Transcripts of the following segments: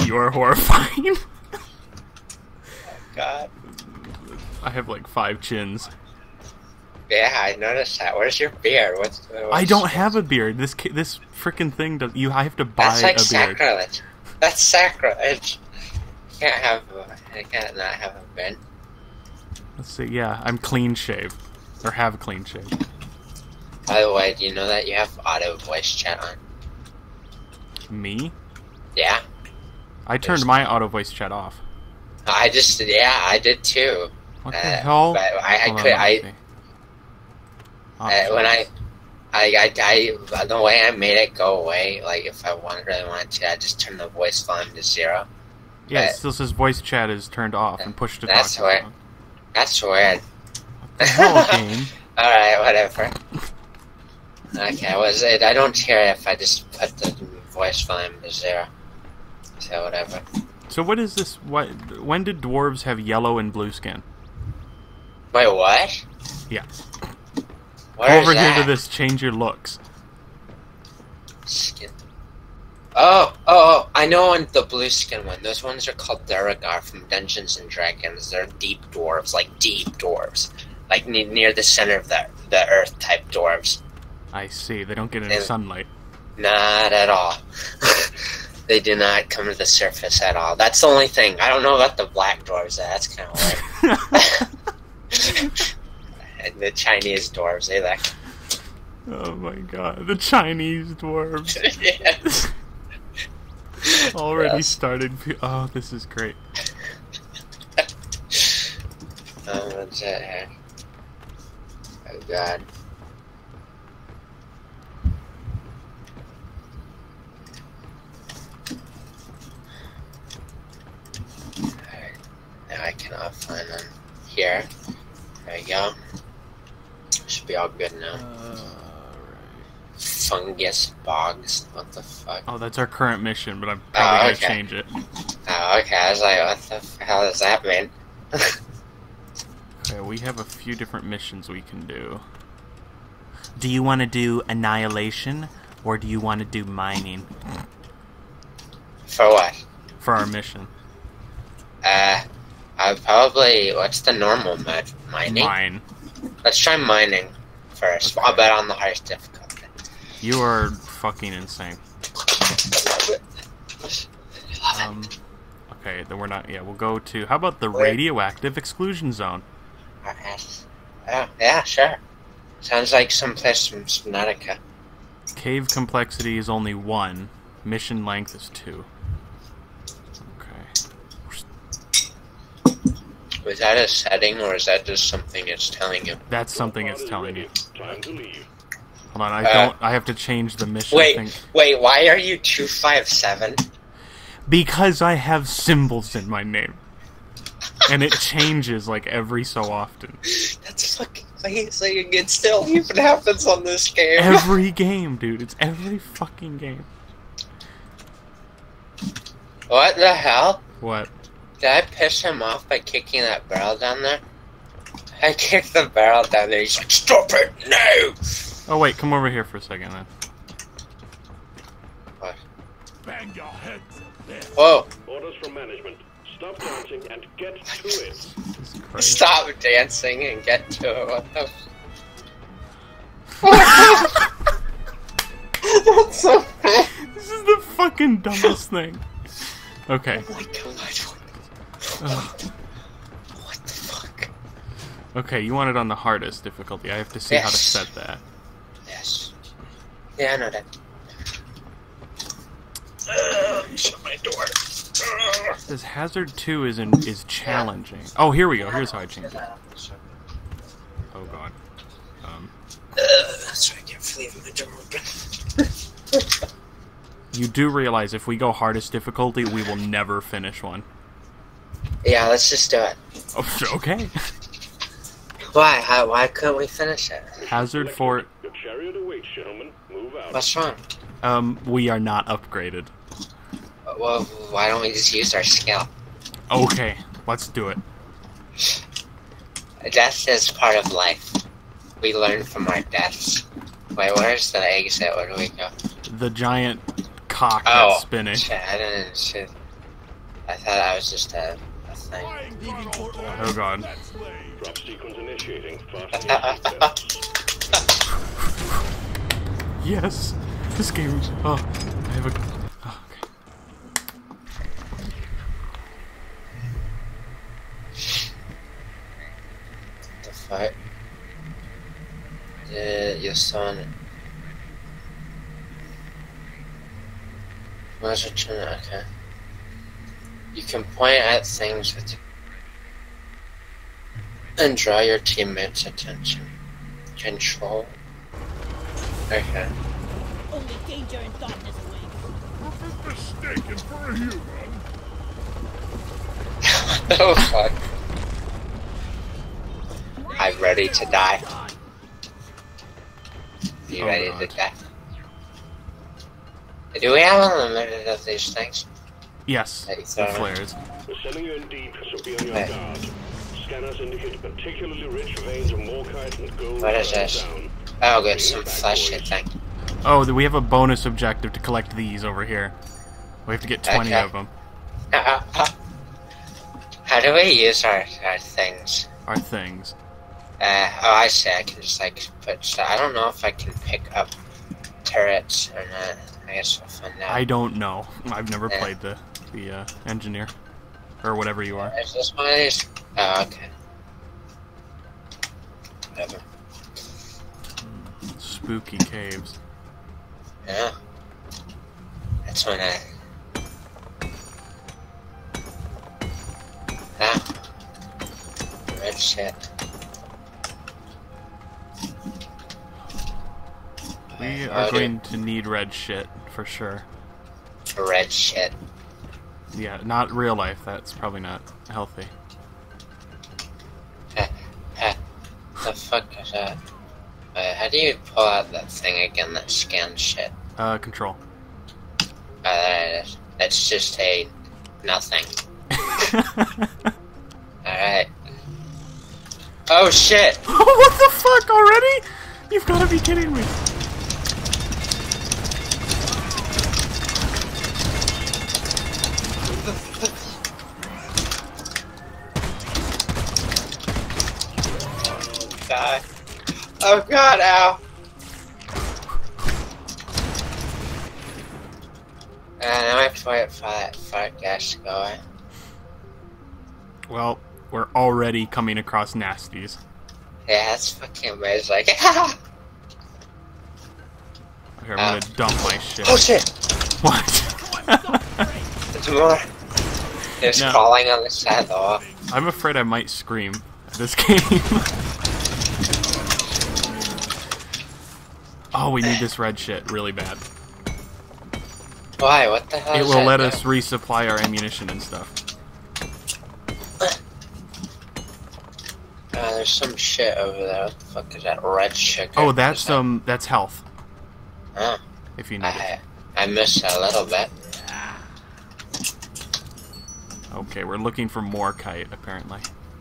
You are horrifying. Oh, God. I have like 5 chins. Yeah, I noticed that. Where's your beard? I don't have a beard. This freaking thing does. I have to buy That's like a beard. sacrilege. That's sacrilege. You can't not have a beard. Let's see. Yeah, I'm clean shaved, or have clean shaved. By the way, do you know that you have auto voice chat on? Me? Yeah. I turned my auto voice chat off. I did too. What the hell? But the way I made it go away, like if I really wanted to, I just turned the voice volume to 0. Yeah, it still says voice chat is turned off and push to talk. That's weird. That's weird. What the hell, game? Alright, whatever. Okay, I don't care if I just put the voice volume to 0. So whatever. So what is this? When did dwarves have yellow and blue skin? Wait, what? Yeah. Where Go is over that? here to this. Change your looks. Skin. Oh! I know on the blue skin one. Those ones are called Duragar from Dungeons and Dragons. They're deep dwarves, like deep dwarves, like near the center of the earth type dwarves. I see. They don't get any sunlight. Not at all. They do not come to the surface at all. That's the only thing. I don't know about the black dwarves. That's kind of weird. And the Chinese dwarves, either. Oh my god. The Chinese dwarves. Yeah. Already started. Oh, this is great. What's that here? Oh god. Now I cannot find them here. There you go. Should be all good now. Fungus bogs. What the fuck? Oh, that's our current mission, but I'm probably gonna change it. Oh, okay. I was like, what the hell does that mean? Okay, we have a few different missions we can do. Do you want to do annihilation, or do you want to do mining? For what? For our mission. I'd probably... What's the normal mode? Mining? Mine. Let's try mining first. Okay. I'll bet on the highest difficulty. You are fucking insane. Okay, then we're not... Yeah, we'll go to... How about the radioactive exclusion zone? Oh, yeah, sure. Sounds like someplace from Subnautica. Cave complexity is only 1. Mission length is 2. Was that a setting, or is that just something it's telling you? That's something it's telling you. Time to leave. Hold on, I have to change the mission. Wait, why are you 257? Because I have symbols in my name. And it changes, like, every so often. That's fucking crazy. It still even happens on this game. Every game, dude. It's every fucking game. What the hell? What? Did I piss him off by kicking that barrel down there? I kicked the barrel down there. He's like, stop it, no! Oh, wait, come over here for a second, then. What? Bang your heads. Whoa. Orders from management. Stop dancing and get to it. Stop dancing and get to it. What the That's so bad. This is the fucking dumbest thing. Okay. Oh my god. What the fuck? Okay, you want it on the hardest difficulty. I have to see how to set that. Yes. Yeah, I know that. Shut my door. It says Hazard 2 is challenging. Oh, here we go. Here's how I change it. Oh god. That's why I can't leave my door open. You do realize if we go hardest difficulty, we will never finish one. Yeah, let's just do it. Oh, okay. Why? Why couldn't we finish it? Hazard 4. Your chariot awaits, gentlemen. Move out. What's wrong? We are not upgraded. Well, why don't we just use our skill? Okay, let's do it. Death is part of life. We learn from our deaths. Wait, where's the exit? Where do we go? The giant cock that's spinning. Shit, I didn't shit. I thought I was just a thing. Oh god. Drop sequence initiating. Fasten your seatbelts. Yes! This game. Oh, I have a. Oh, okay. The fuck? Your son. Where's it turn? Okay. You can point at things with and draw your teammates' attention. Control. Okay. Only danger in darkness waits. Mistaken for a human. Oh fuck. I'm ready to die. You Oh, ready God. to die? Do we have unlimited of these things? Yes, Hey, the sorry. flares. We're sending you in deep, so be on your Hey. guard. Scanners indicate particularly rich veins of morkite and gold. What is further this? down. Oh, good, some flashlight thing. Oh, we have a bonus objective to collect these over here. We have to get 20 Okay. of them. How do we use our things? Our things. Oh, I see. I can just like put stuff. I don't know if I can pick up turrets or not. I guess we'll find out. I don't know. I've never Yeah. played the engineer. Or whatever you are. Is this one of these? Oh, okay. Whatever. Spooky caves. Yeah. That's when I. Ah. Red shit. We Oh, are dude. going to need red shit, for sure. Red shit. Yeah, not real life. That's probably not healthy. The fuck is that? How do you pull out that thing again that scans shit? Control. There it is. That's just a nothing. Alright. Oh shit! What the fuck already? You've got to be kidding me. God. Oh god, ow! Now I have to wait for that gas to go away. Well, we're already coming across nasties. Yeah, that's fucking amazing. Okay, I'm gonna dump my shit. Oh shit! What? There's more. There's No. crawling on the side of the wall. I'm afraid I might scream at this game. Oh, we need this red shit really bad. Why? What the hell It is will that let do? us resupply our ammunition and stuff. There's some shit over there. What the fuck is that red sugar? Oh, What that's is that? that's health. Oh, If you need it. I missed a little bit. Okay, we're looking for more kite apparently.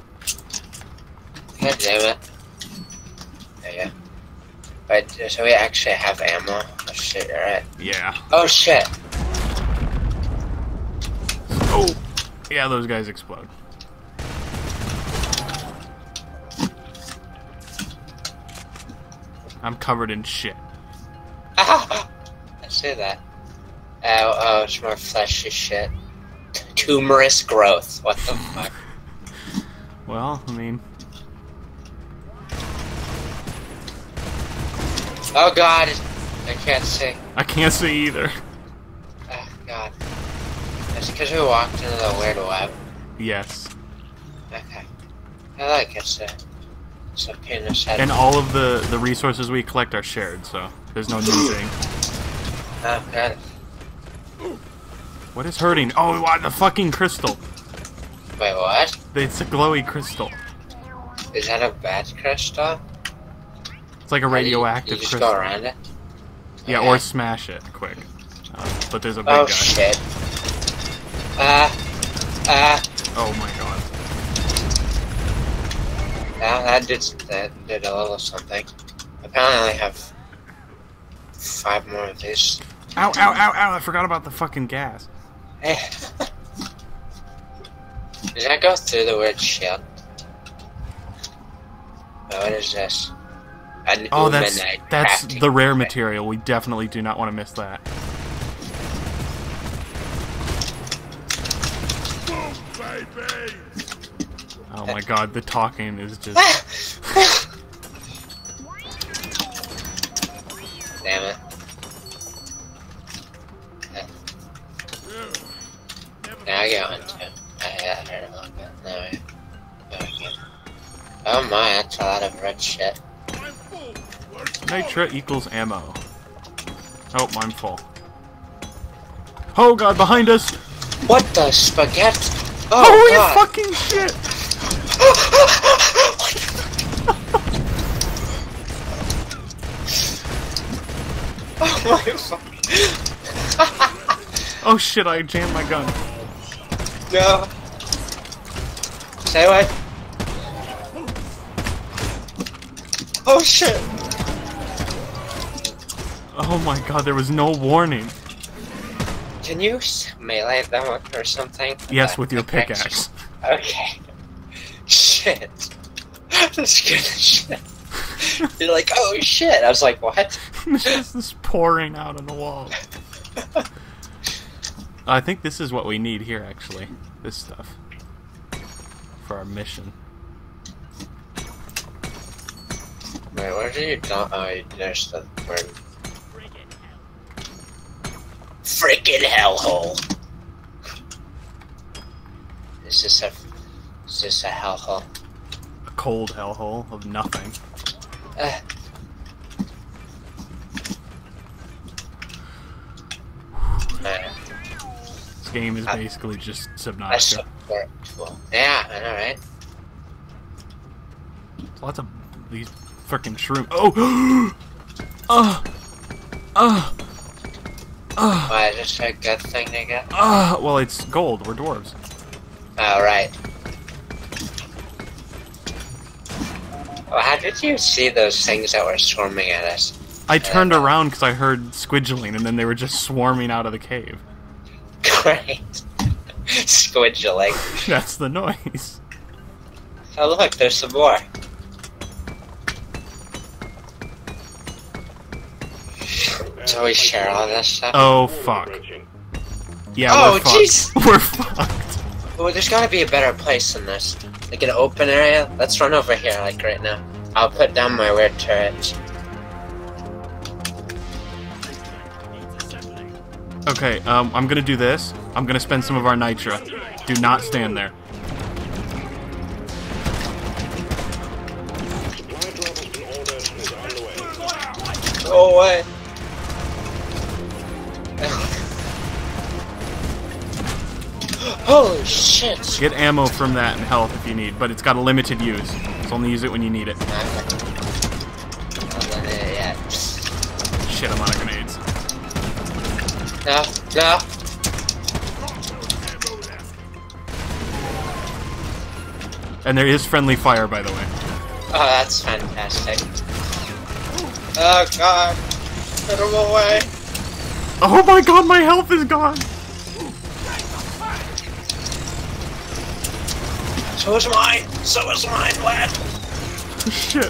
God damn it. There you go. Wait, so we actually have ammo? Oh shit, you're right. Yeah. Oh shit! Oh, yeah, those guys explode. I'm covered in shit. I see that. Oh, it's more fleshy shit. Tumorous growth. What the fuck? Well, I mean, Oh god! I can't see. I can't see either. Oh god. It's because we walked into the weird web. Yes. Okay. I like it's a penis head. And all of the resources we collect are shared, so there's no losing. Oh god. What is hurting? Oh, what, the fucking crystal. Wait, what? It's a glowy crystal. Is that a bad crystal? It's like a radioactive You just crystal. go around it? Yeah, Okay. or smash it quick. But there's a big Oh guy. shit. Oh my god. Yeah, that did a little something. Apparently I only have 5 more of these. Ow, ow, ow, ow, I forgot about the fucking gas. Hey. Does that go through the word shield? Oh, what is this? Oh, that's the rare material. We definitely do not want to miss that. Oh my god, the talking is just... Damn it. Now I get one too. I heard a little bit. No, okay. Oh my, that's a lot of red shit. Nitra equals ammo. Oh, I'm full. Oh god, behind us! What the spaghetti? Oh, holy God. fucking shit! Oh my fuck. Oh shit, I jammed my gun. No. Stay away. Oh shit. Oh my god, there was no warning. Can you melee them or something? Yes, with your pickaxe. Okay. Shit. That's good as shit. You're like, oh shit. I was like, what? It's just this pouring out on the wall. I think this is what we need here, actually. This stuff. For our mission. Wait, where do you don't? Oh, there's the word. Freaking hellhole. Is this a hellhole? A cold hellhole of nothing. This game is basically just Subnautica. Yeah, I know, right? Lots of these frickin' shroom. Oh! Why, is this a good thing to get? Well, it's gold. We're dwarves. Oh, right. Well, how did you see those things that were swarming at us? I turned around because I heard squidgling, and then they were just swarming out of the cave. Great. Squidgling. That's the noise. Oh, look, there's some more. So we share all this stuff? Oh, fuck. Yeah, oh, we're fucked. Jeez. We're fucked. Oh, there's gotta be a better place than this. Like an open area? Let's run over here, like right now. I'll put down my weird turrets. Okay, I'm gonna do this. I'm gonna spend some of our nitra. Do not stand there. Go away. Holy shit! Get ammo from that and health if you need, but it's got a limited use. So only use it when you need it. Shit, I'm out of grenades. No, no. And there is friendly fire, by the way. Oh, that's fantastic. Oh god. Get him away. Oh my god, my health is gone! So is mine! So is mine, lad! Shit.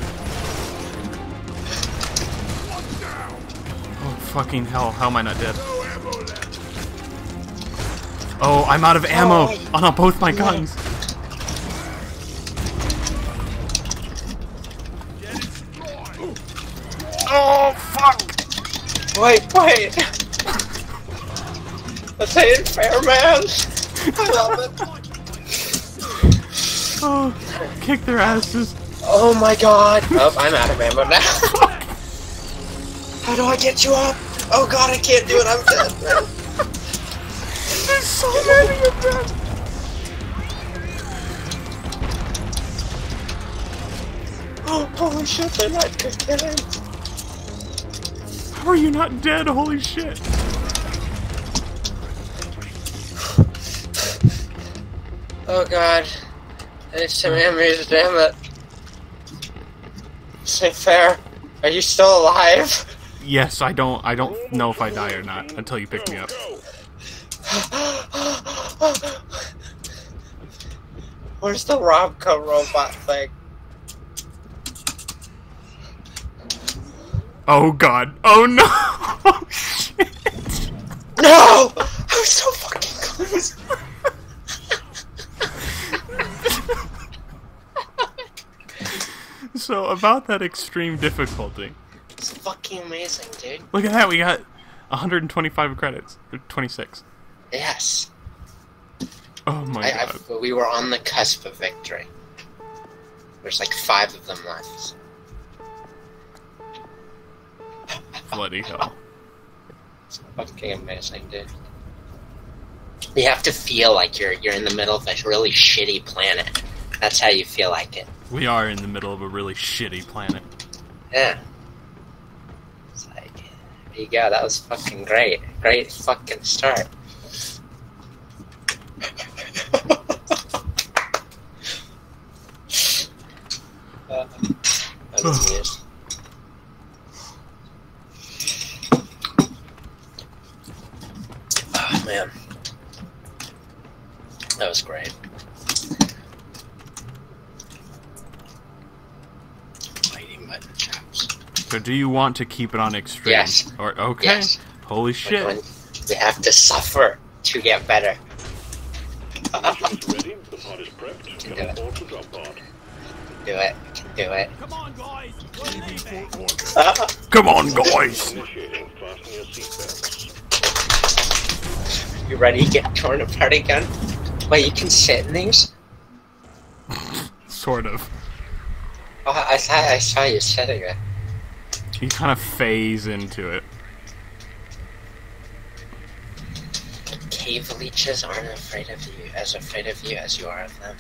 Oh, fucking hell. How am I not dead? Oh, I'm out of ammo on both my guns. Oh, fuck! Wait! This ain't fair, man! I love it! Oh, kick their asses. Oh my god! Oh, I'm out of ammo now. How do I get you up? Oh god, I can't do it, I'm dead. There's so many of them! Oh, holy shit, they're not good killing. How are you not dead? Holy shit. Oh god. I need some enemies, damn it. Say fair. Are you still alive? Yes, I don't know if I die or not until you pick me up. Where's the Robco robot thing? Oh god. Oh no! Oh shit! No! I was so fucking close. So, about that extreme difficulty. It's fucking amazing, dude. Look at that, we got 125 credits. Or 26. Yes. Oh my god. We were on the cusp of victory. There's like 5 of them left. Bloody hell. It's fucking amazing, dude. You have to feel like you're in the middle of a really shitty planet. That's how you feel like it. We are in the middle of a really shitty planet. Yeah. It's like, there you go, that was fucking great. Great fucking start. That was news. Oh man. That was great. Fighting button chops. So do you want to keep it on extreme? Yes. Or okay. Yes. Holy shit. We have to suffer to get better. Mission's ready. The pod is prepped. Can Can do it. report to drop pod. Do it. We can do it. Come on, guys. We're leaving. Come on, guys! Initiating. Fasten your seatbelts. You ready to get torn apart again? Wait, you can sit in these? Sort of. Oh, I thought I saw you sitting there. You kind of phase into it. Cave leeches aren't afraid of you as you are of them.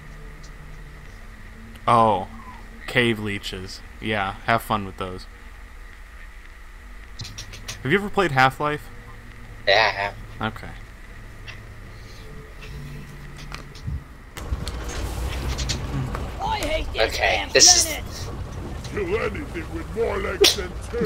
Oh. Cave leeches. Yeah, have fun with those. Have you ever played Half-Life? Yeah, I have. Okay. I hate this Okay, damn this is- planet. Kill anything with more legs than 2.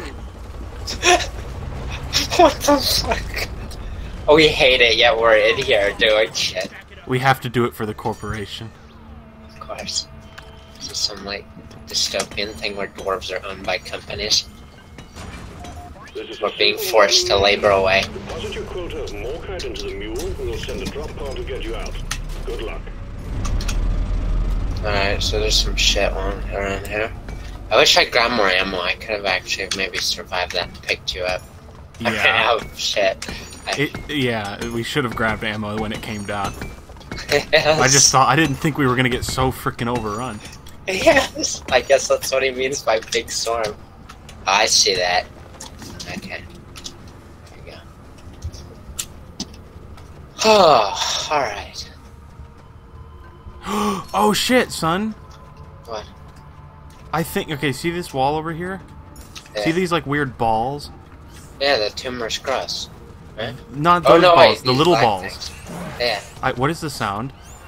What the fuck? Oh, we hate it, yet we're in here doing shit. We have to do it for the corporation. Of course. This is some, like, dystopian thing where dwarves are owned by companies. We're being forced to labor away. Deposit your quota of Morkite into the mule, and we'll send a drop pod to get you out. Good luck. Alright, so there's some shit around here. I wish I grabbed more ammo. I could have actually maybe survived that and picked you up. I ran Yeah. out of shit. Yeah, we should have grabbed ammo when it came down. Yes. I just thought, I didn't think we were gonna get so freaking overrun. Yes! I guess that's what he means by big storm. Oh, I see that. Okay. There you go. Oh, alright. Oh shit, son! What? I think, okay, see this wall over here? Yeah. See these like weird balls? Yeah, the tumorous crust. Right? Not those Oh no, balls, wait, the these little black balls. things. Yeah, What is the sound?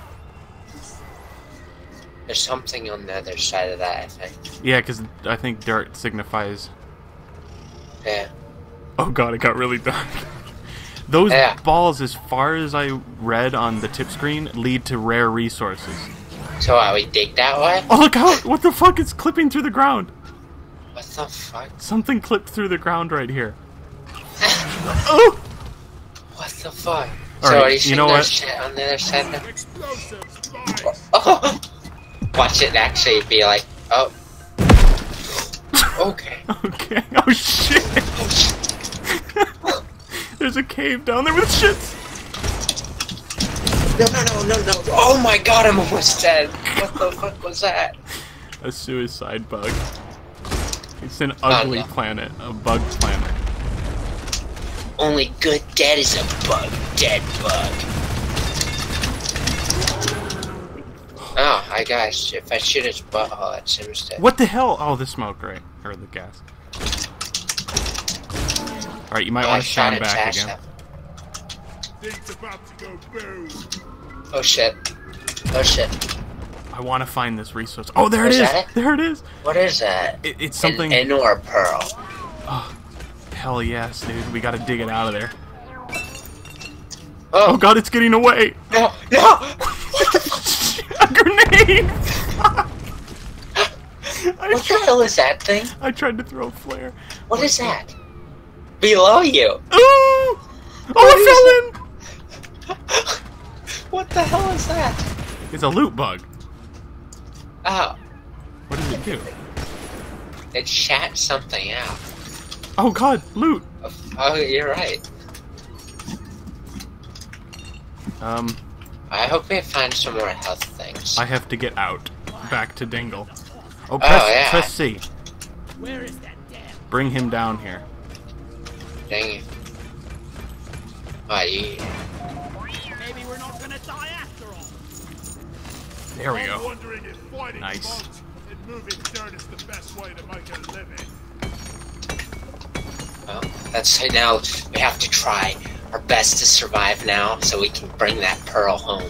there's something on the other side of that, I think. Yeah, because I think dirt signifies... Yeah. Oh god, it got really dark. Those Yeah. balls, as far as I read on the tip screen, lead to rare resources. So we dig that way? Oh look out! What the fuck? It's clipping through the ground! What the fuck? Something clipped through the ground right here. Oh! What the fuck? All So right, are you you seeing know that what? shit on the other side now? Oh! Watch it actually be like, oh. Okay. Okay. Oh shit! There's a cave down there with shit. No. Oh my god, I'm almost dead. What the fuck was that? A suicide bug. It's an ugly no. planet. A bug planet. Only good dead is a bug. Dead bug. Oh, I guess if I shoot his butthole, it seems to. What the hell? Oh, the smoke, right. Or the gas. Alright, you might Oh, want I to shot stand its back ass again. up. Thing's about to go boom. Oh shit. Oh shit. I want to find this resource. Oh, there it Is is! that it? There it is! What is that? It's something... An or pearl. Oh, hell yes, dude. We gotta dig it out of there. Oh Oh, god, it's getting away! no! I grenade! What the hell is that thing? I tried to throw a flare. What is that? Below you. Ooh! Oh, I fell in! What the hell is that? It's a loot bug. Oh, What does it do? it shat something out. Oh god, loot! Oh, you're right. I hope we find some more health things. I have to get out. Back to Dingle. Oh, yeah. press C. Where is that damn? Bring him down here. Dang it. Oh, yeah. Maybe we're not gonna die after all. There we go. Wondering if fighting Nice. monks and moving dirt is the best way to make a living. Well, let's say now we have to try our best to survive now so we can bring that pearl home.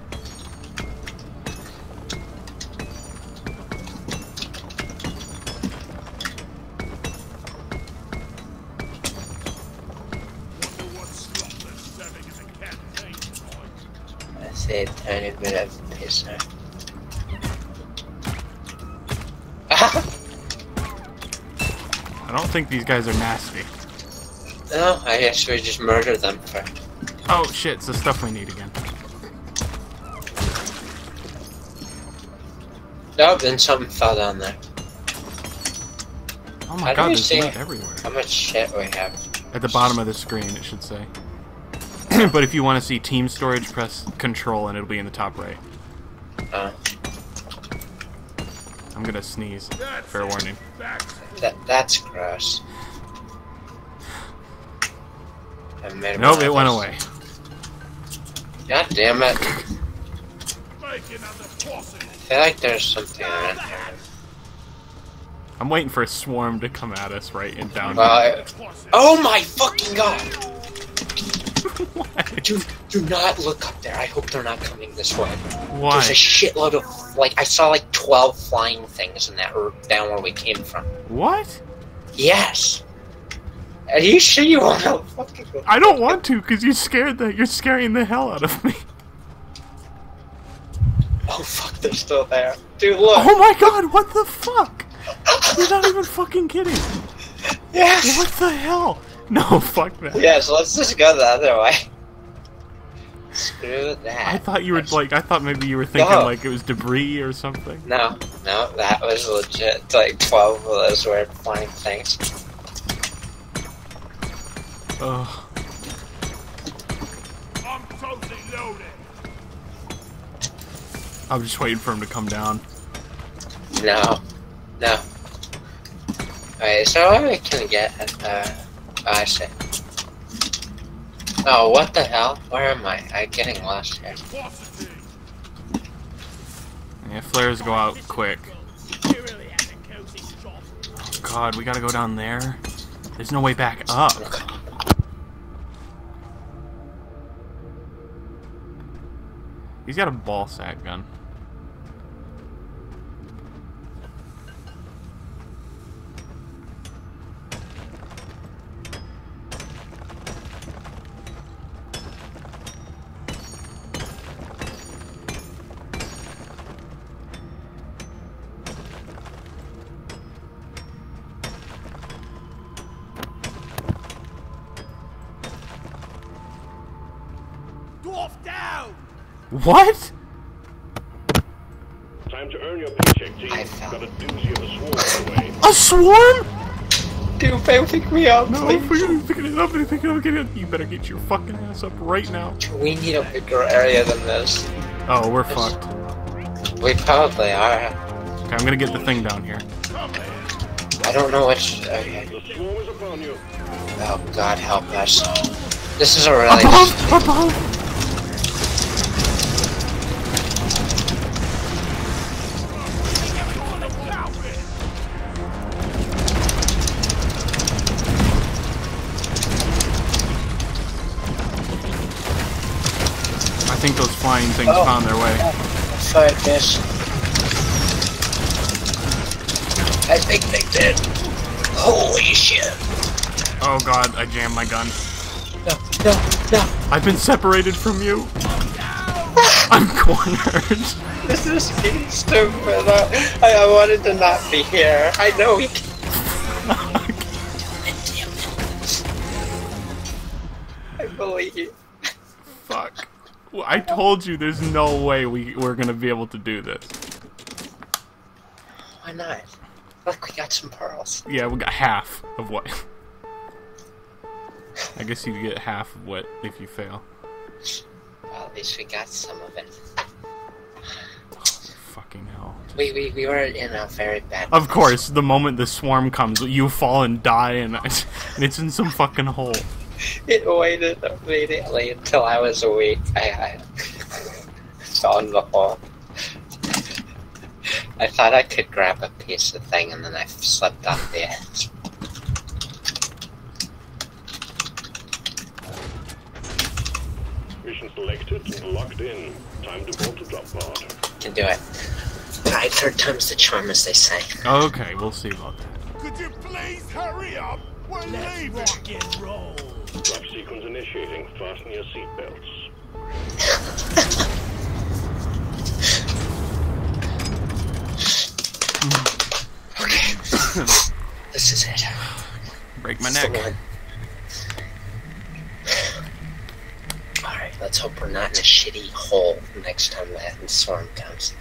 Wonder what slot they're serving in the campaign tonight. Let's see a tiny bit of pizza. I don't think these guys are nasty. No, I guess we just murder them for... Oh shit, it's the stuff we need again. Nope, then something fell down there. Oh How my do god, we there's see loot everywhere. how much shit we have? At the bottom of the screen, it should say. But if you want to see team storage, press Control and it'll be in the top right. I'm gonna sneeze. Fair warning. That's gross. I made Nope, it went away. God damn it. Making other bosses. I feel like there's something around here. I'm waiting for a swarm to come at us right and down. Oh my fucking god! What? Do not look up there. I hope they're not coming this way. Why? There's a shitload of, like, I saw like 12 flying things in that down where we came from. What? Yes! Are you sure you want to fucking go? I don't want to, because you're scaring the hell out of me. Oh fuck, they're still there. Dude, look! Oh my god, what the fuck? You're not even fucking kidding. Yes! What the hell? No, fuck that. Yes, let's just go the other way. Screw that. I thought you were I thought maybe you were thinking No. like it was debris or something. No, that was legit. Like 12 of those weird flying things. Ugh. I'm totally loaded. I'm just waiting for him to come down. No. Alright, so what we can get I see. Oh, what the hell? Where am I? I'm getting lost here. Positive. Yeah, flares go out quick. You really have a cozy shop. Oh god, we gotta go down there. There's no way back up. He's got a ball sack gun. Dwarf down! What? Time to earn your paycheck, G. I fell. Got a doozy of a swarm on the way. A swarm? Dude, pick me up, No, please. pick it up, pick it up, get it. You better get your fucking ass up right now. We need a bigger area than this. Oh, we're fucked. We probably are. Okay, I'm gonna get the thing down here. I don't know which. Okay. The swarm is upon you. Oh God, help us. This is a really. Above! I think those flying things found their way. Fight this. I think they did. Holy shit. Oh god, I jammed my gun. No. I've been separated from you. I'm cornered. This is being stupid. I wanted to not be here. I know we can. I believe you. Fuck. Well, I told you there's no way we're gonna be able to do this. Why not? Look, we got some pearls. Yeah, we got half of what. I guess you get half of what if you fail. Well, at least we got some of it. Fucking hell. We were in a very bad Of course, the moment the swarm comes, you fall and die, and it's in some fucking hole. It waited immediately until I was awake. I fell in the hole. I thought I could grab a piece of thing, and then I slipped off the edge. Mission selected and locked in. Time to board the drop pod. Can do it. Right, third time's the charm, as they say. Okay, we'll see about that. Could you please hurry up? We're Let's leaving. rock and roll. Drop sequence initiating. Fasten your seatbelts. Okay. This is it. Break my This is the neck. one. Alright, let's hope we're not in a shitty hole next time that storm comes.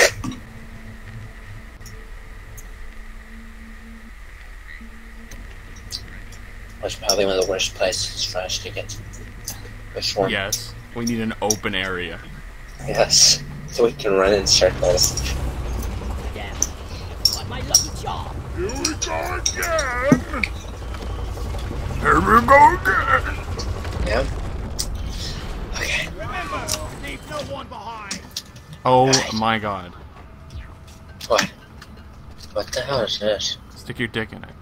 That's probably one of the worst places for us to get the swarm. Yes, we need an open area. Yes. So we can run in circles. Damn. Got my lucky charm. Here we go again. Here we go again. Yeah. Okay. Remember, leave no one behind. Oh Right. my god. What? What the hell is this? Stick your dick in it.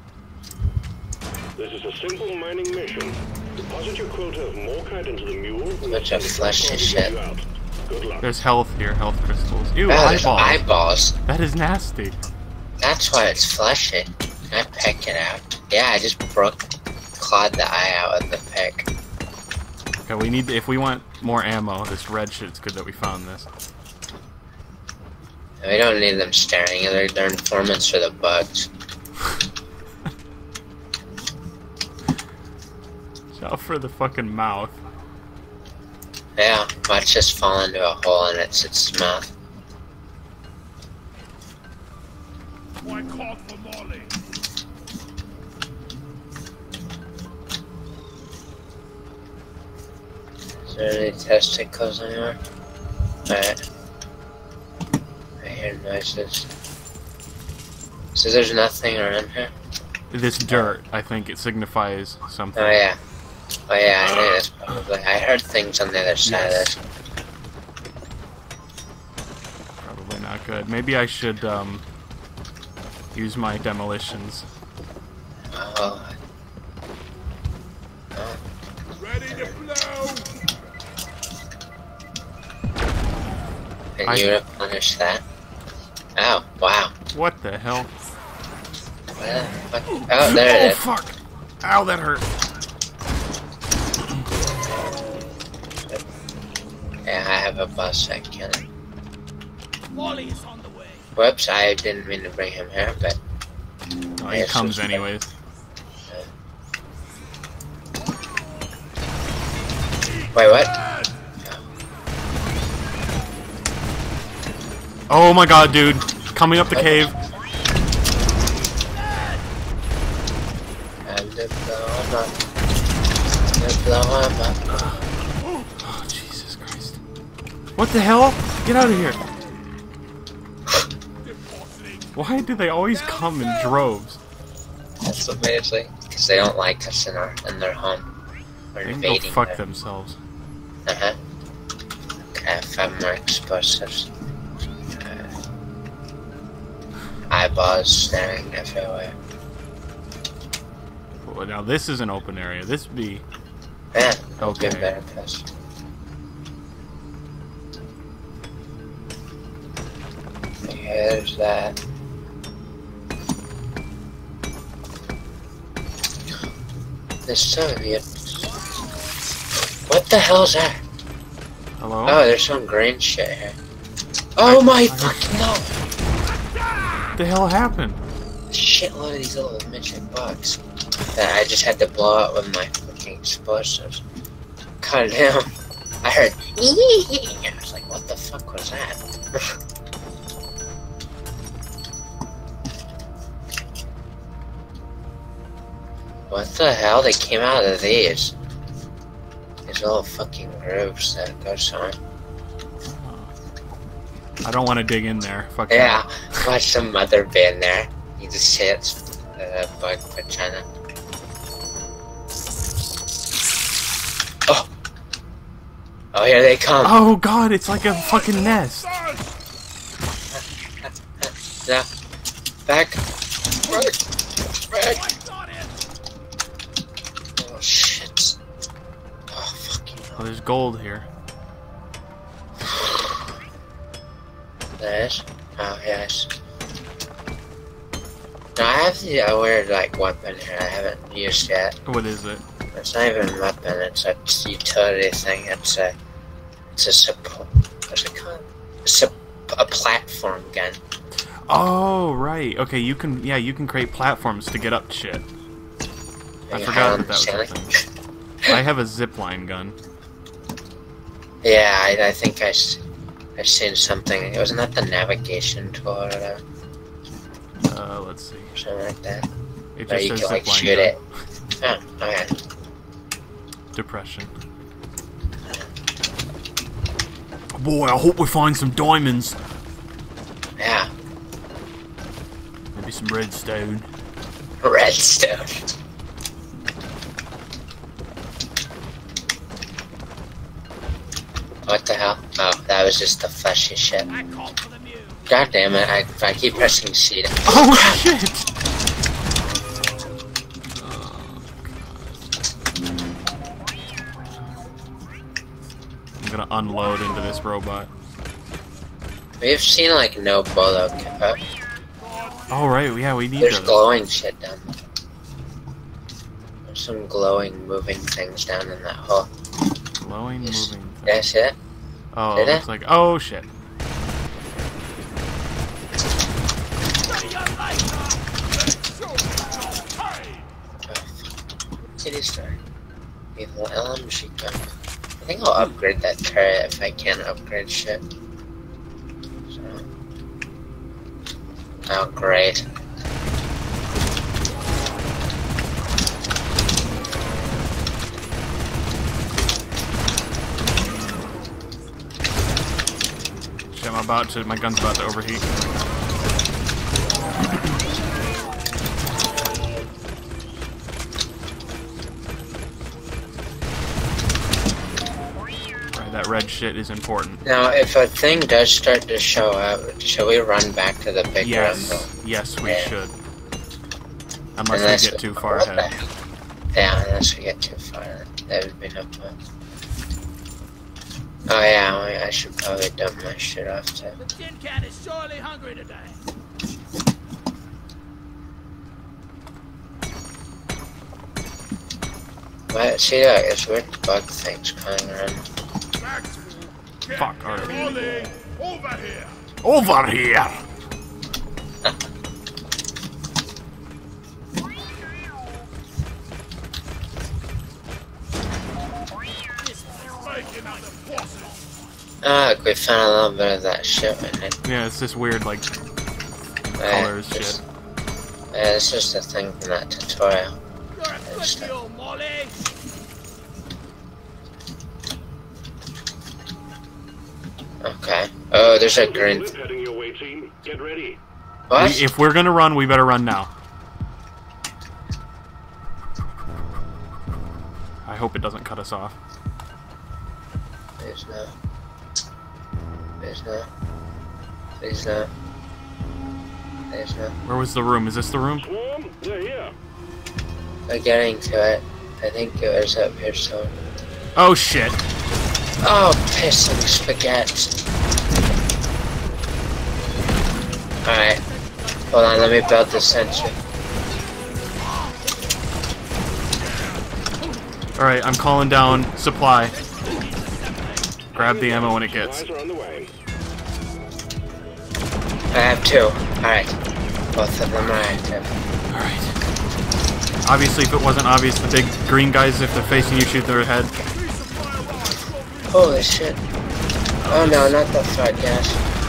This is a simple mining mission. Deposit your quota of morkite into the mule. and Bunch of the flesh and drop pod will get shit. you out. Good luck. There's health here, health crystals. Ew, Oh, there's eyeballs. eyeballs. That is nasty. That's why it's fleshy. Can I pick it out? Yeah, I just clawed the eye out with the pick. Okay, we need, if we want more ammo, this red shit, it's good that we found this. We don't need them staring. They're informants for the bugs. Shout for the fucking mouth. Yeah, watch us fall into a hole and it's its mouth. Why call for Molly? Is there any testicles anywhere? Alright. I hear noises. So there's nothing around here? This dirt, I think it signifies something. Oh yeah. Oh yeah, I knew this probably. I heard things on the other side Yes. of this. Probably not good. Maybe I should, use my demolitions. Oh. Ready to blow. And you would punish that? Oh, wow. What the hell? Where the fuck? Oh, there it Oh, is. fuck! Ow, that hurt. Yeah, I have a bus that can. Molly is on the way. Whoops, I didn't mean to bring him here, but. Oh, he Yes, comes it's- anyways. Wait, what? Oh my god, dude. Coming up the cave. I'm to blow him up. To blow him up. Oh, Jesus Christ. What the hell? Get out of here. Why do they always come in droves? That's amazing. Because they don't like us in their home. We're They can go invading fuck their- themselves. Uh-huh. Okay, 5 more explosives. Eyeballs staring everywhere. Well, now this is an open area. This would be... Yeah, Okay. good better place. Here's that. There's so weird. What the hell is that? Hello? Oh, there's some green shit here. Oh my fucking no! What the hell happened? Shitload of these little midget bugs that I just had to blow up with my fucking explosives. God damn. I heard I was like, what the fuck was that? What the hell? They came out of these. These little fucking grooves that goes on. I don't want to dig in there. Fuck Yeah, that. watch some mother be in there. You just see its bug vagina. Oh! Oh, here they come! Oh god, it's like a fucking nest. No. Back! Back! Back! Oh shit. Oh fucking hell. Oh, there's gold here. There is? Oh yes. Now I have the weird like weapon here I haven't used yet. What is it? It's not even a weapon, it's a utility thing. It's a support. What's it called? A platform gun. Oh, right. Okay, you can create platforms to get up shit. I forgot that was a thing. I have a zipline gun. Yeah, I think I've seen something. Wasn't that the navigation tool or whatever? Let's see. Something like that. It Or just you says can like zipline shoot gun. it. Oh, okay. Depression. Boy, I hope we find some diamonds. Yeah. Maybe some redstone. Redstone. What the hell? Oh, that was just the fleshy shit. I call for the mule. God damn it, I keep pressing C. Oh shit! I'm gonna unload into this robot. We've seen like no bolo. Oh right, yeah, we need There's those. glowing shit down there. There's some glowing moving things down in that hole. Glowing, Yes. moving. Thing. That's it? Oh, Did it it? looks like. Oh shit! It is there. Evil LMG gun. I think I'll upgrade that turret if I can upgrade shit. So. Oh, great. Shit, my gun's about to overheat. Right, that red shit is important. Now, if a thing does start to show up, should we run back to the big rumble? Yes, we Yeah. should. Unless we get too far what the ahead. hell? Yeah, unless we get too far. That would be no fun. Oh yeah, I should probably dump my shit off too. The tin can is surely hungry today. But see, look, it's weird bug things coming around. Fuck, alright. Ollie, over here. Over here! Making out the forces. Ah, look, we found a little bit of that shit we need. Yeah, it's this weird, like, colors shit. Yeah, this is the thing from that tutorial. You're a good mule, Molly. Okay. Oh, there's a green. Lift heading your way, team. Get ready. What? If we're gonna run, we better run now. I hope it doesn't cut us off. Please no. Please no. Please no. Please no. Where was the room? Is this the room? Swarm, they're here. We're getting to it. I think it was up here somewhere. Oh shit! Oh, pissing spaghetti. Alright. Hold on, let me build the sentry. Alright, I'm calling down supply. Grab the ammo when it gets. Supplies are on the way. I have 2. Alright. Both of them are active. Alright. Obviously, if it wasn't obvious, the big green guys, if they're facing you, shoot their head. Holy shit. Oh no, not the threat gas.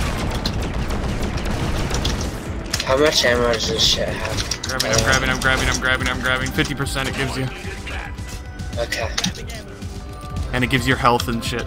How much ammo does this shit have? I'm grabbing. 50% it gives you. Okay. And it gives you health and shit.